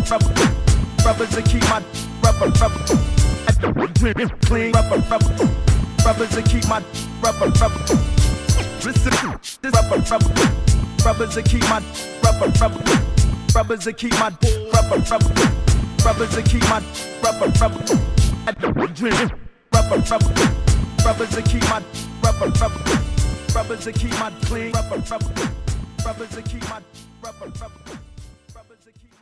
rubbers that keep my rubber clean. Rubbers that keep my rubber. Listen, rubbers that keep my rubbers that keep my rubbers that keep my rubbers that keep my rubbers that keep my clean. Rubbers that keep my rubbers that keep